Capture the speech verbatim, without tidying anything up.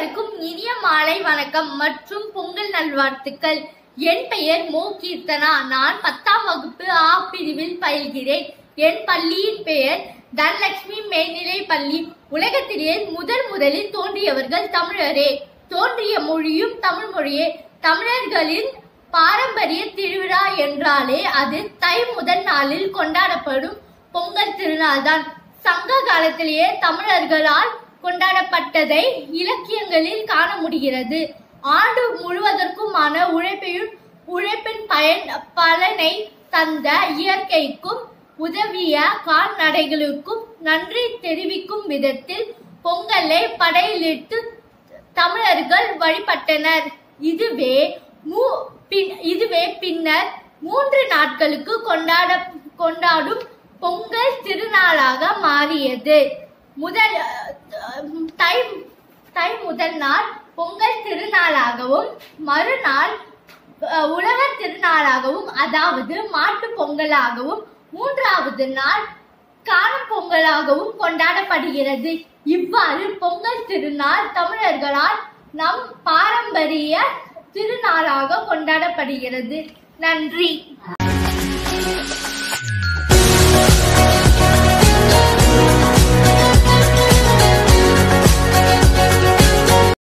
அனைவருக்கும் இனிய மாலை வணக்கம் மற்றும் பொங்கல் நல்வாழ்த்துக்கள். என் பெயர் மோ கீர்த்தனா. நான் பத்தாம் வகுப்பு ஆ பிரிவில் பயில்கிறேன். என் பள்ளியின் பெயர் தனலட்சுமி மேல்நிலை பள்ளி. உலகத்திலேயே முதல் முதலில் தோன்றியவர்கள் தமிழரே. தோன்றிய மொழியும் தமிழ் மொழியே. தமிழர்களின் பாரம்பரிய திருவிழா என்றாலே அது தை முதல் நாளில் கொண்டாடப்படும் பொங்கல் திருநாள் தான். சங்க காலத்திலேயே தமிழர்களால் கொண்டாடப்பட்டதை இலக்கியங்களில் காண முடிகிறது. ஆண்டு முழுவதற்குமான உழைப்பையும் உழைப்பின் பயன் பலனை தந்த இயற்கைக்கும் உதவிய கால்நடைகளுக்கும் நன்றி தெரிவிக்கும் விதத்தில் பொங்கலை படையிலிட்டு தமிழர்கள் வழிபட்டனர். இதுவே இதுவே பின்னர் மூன்று நாட்களுக்கு கொண்டாட கொண்டாடும் பொங்கல் திருநாளாக மாறியது. முதல் தை தை முதல் நாள் பொங்கல் திருநாளாகவும் மறுநாள் உழவர் திருநாளாகவும் அதாவது மாட்டு பொங்கலாகவும் மூன்றாவது நாள் காணும் பொங்கலாகவும் கொண்டாடப்படுகிறது. இவ்வாறு பொங்கல் திருநாள் தமிழர்களால் நம் பாரம்பரிய திருநாளாக கொண்டாடப்படுகிறது. நன்றி.